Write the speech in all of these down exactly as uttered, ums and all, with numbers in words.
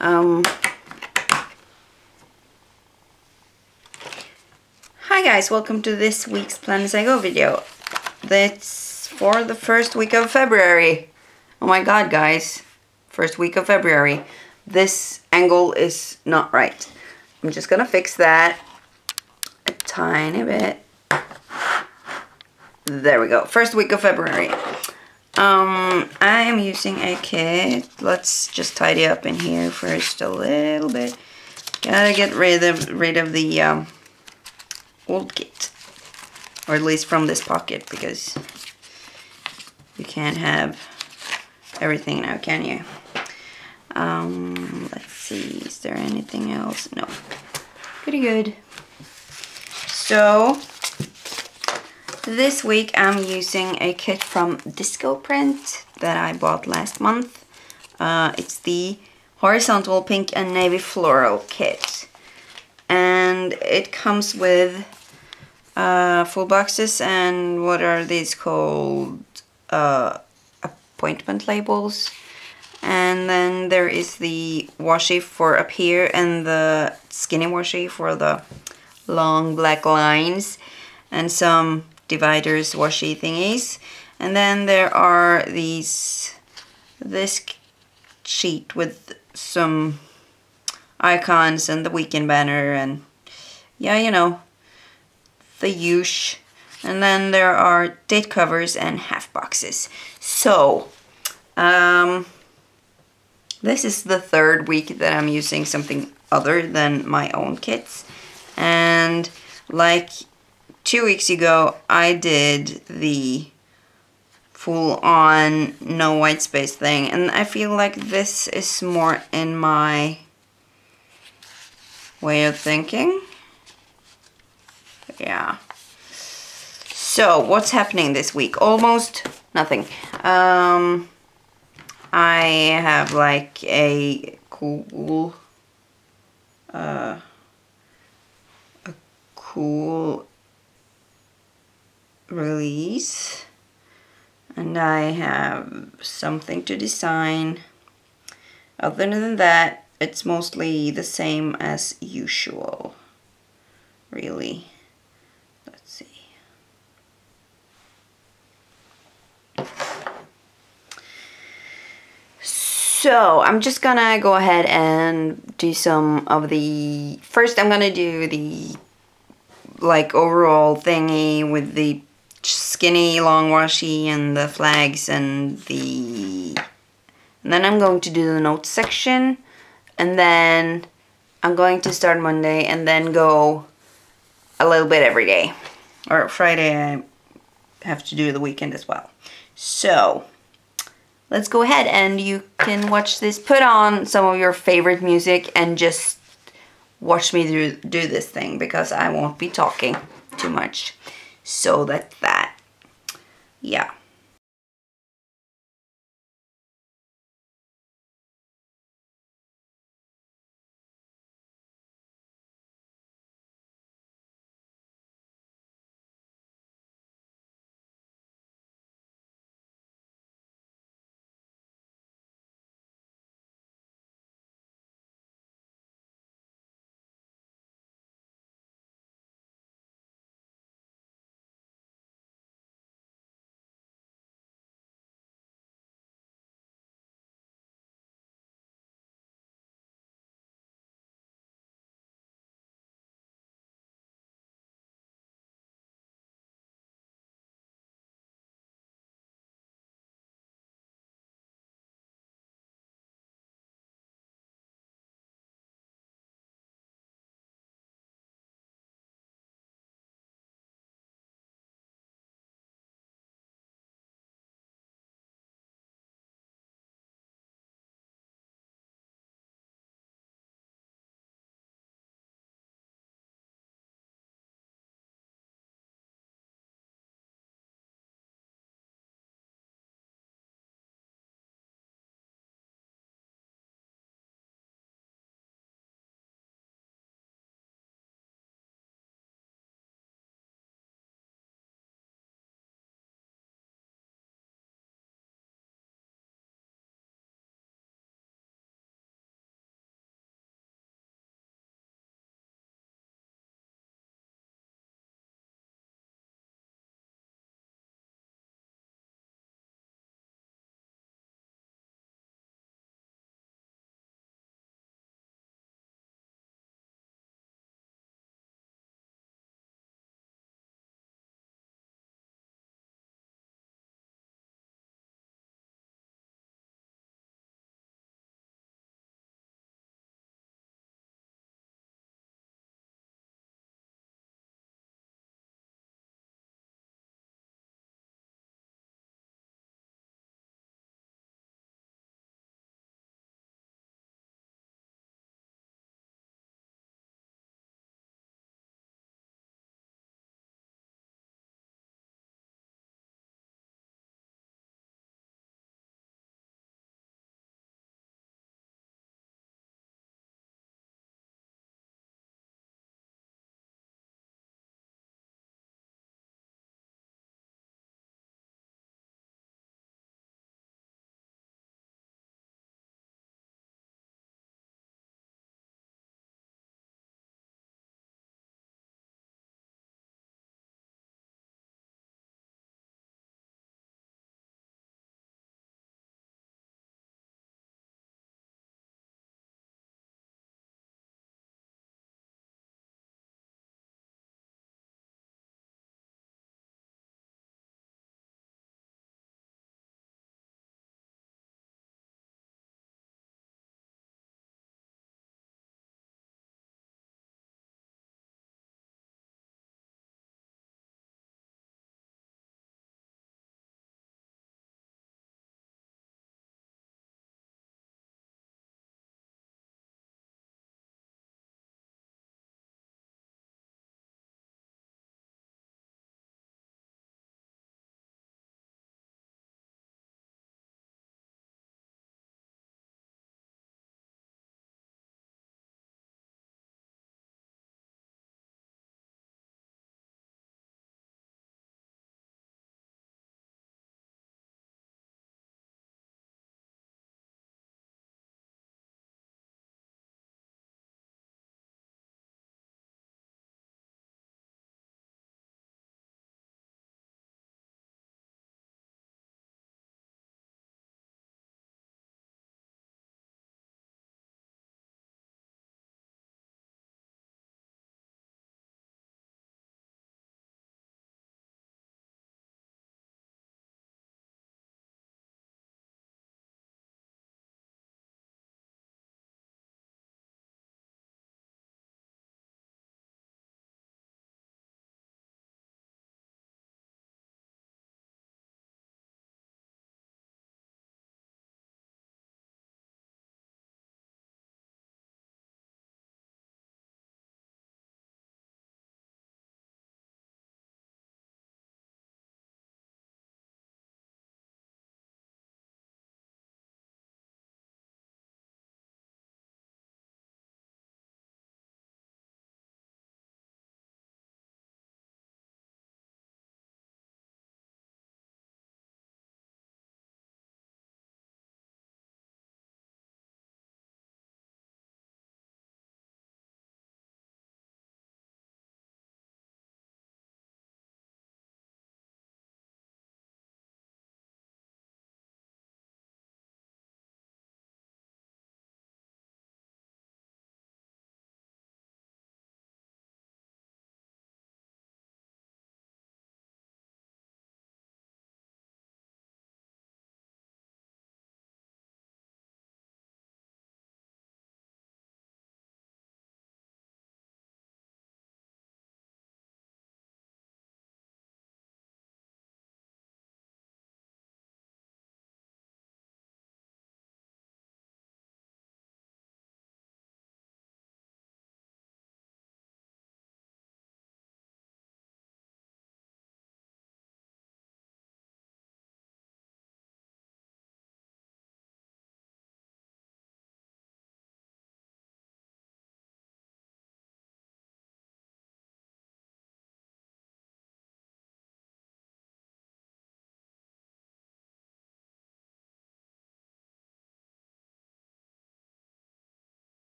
Um, hi guys, welcome to this week's Plan As I Go video. That's for the first week of February. Oh my god guys, first week of February. This angle is not right. I'm just gonna fix that a tiny bit. There we go, first week of February. Um, I am using a kit. Let's just tidy up in here first a little bit. Gotta get rid of rid of the um, old kit, or at least from this pocket, because you can't have everything now, can you? Um, let's see. Is there anything else? No. Pretty good. So this week I'm using a kit from Disco Print that I bought last month. Uh, it's the horizontal pink and navy floral kit. And it comes with uh, full boxes and what are these called? Uh, appointment labels. And then there is the washi for up here and the skinny washi for the long black lines. And some dividers, washi thingies, and then there are these this sheet with some icons and the weekend banner and yeah, you know, the usual. And then there are date covers and half boxes. So um this is the third week that I'm using something other than my own kits, and like two weeks ago, I did the full-on no white space thing, and I feel like this is more in my way of thinking. Yeah. So, what's happening this week? Almost nothing. Um, I have like a cool, uh, a cool release, and I have something to design. Other than that, it's mostly the same as usual, really. Let's see. So I'm just gonna go ahead and do some of the, first I'm gonna do the like overall thingy with the skinny long washi and the flags and the, and then I'm going to do the notes section, and then I'm going to start Monday and then go a little bit every day, or Friday I have to do the weekend as well. So let's go ahead and you can watch this, put on some of your favorite music and just watch me do, do this thing, because I won't be talking too much. So that's that. Yeah.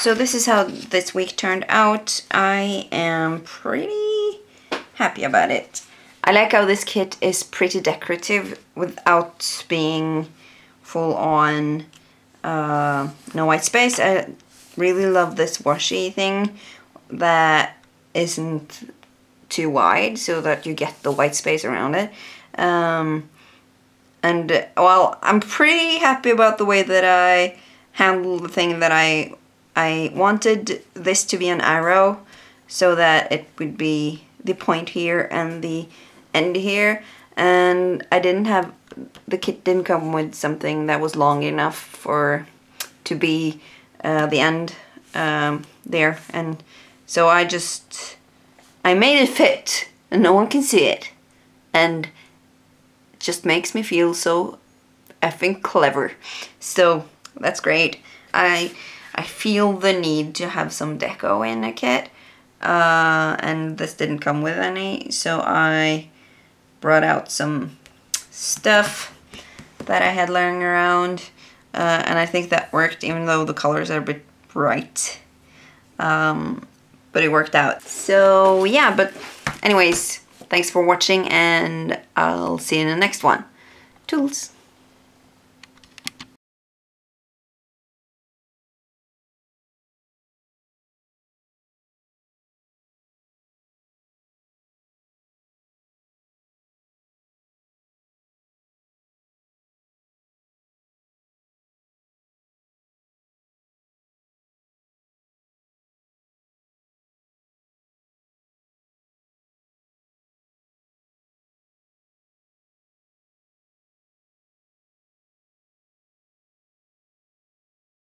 so this is how this week turned out. I am pretty happy about it. I like how this kit is pretty decorative without being full on uh, no white space. I really love this washi thing that isn't too wide so that you get the white space around it. Um, and well, I'm pretty happy about the way that I handled the thing that I I wanted this to be an arrow so that it would be the point here and the end here, and I didn't have, the kit didn't come with something that was long enough for to be uh, the end um, there, and so I just I made it fit and no one can see it, and it just makes me feel so effing clever. So that's great. I I feel the need to have some deco in a kit, uh, and this didn't come with any, so I brought out some stuff that I had lying around, uh, and I think that worked, even though the colors are a bit bright, um, but it worked out. So yeah, but anyways, thanks for watching, and I'll see you in the next one. Toodles!